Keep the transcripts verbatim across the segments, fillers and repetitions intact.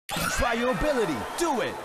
Try your ability. Do it.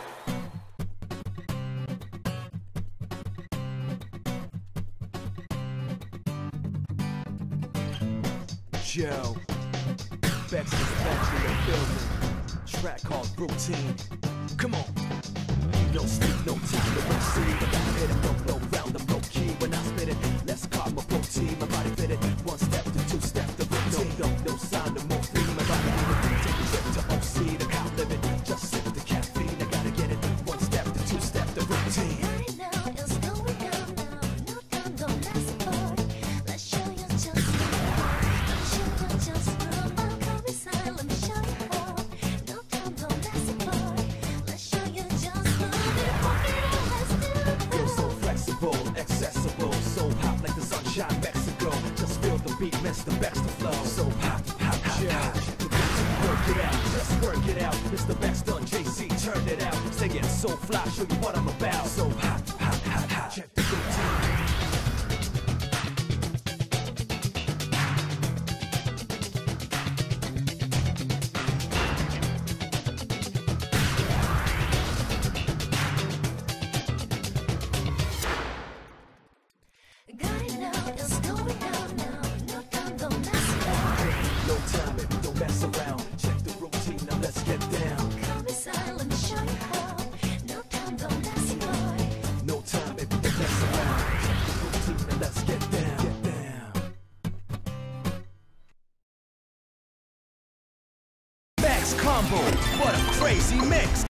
Joe, Bex is back in the building. Track called Routine. Come on. No sleep, no time to rest. See, but I hit it, no, no round, I'm low key. When I spit it, less carb, more protein. My body fit it, one step to two step to routine. No, no, no sign of morphine. My body need it, take a trip to O C. The cow limit, just sip the caffeine. I gotta get it, one step to two step to routine. Accessible, so hot like the sunshine, Mexico. Just feel the beat, miss the best of flow. So hot, hot, hot, hot. Work it out, just work it out. It's the best on J C, turn it out. Stay it so fly, show you what I'm about. So hot, hot, hot, hot. Check the routine. Combo, what a crazy mix!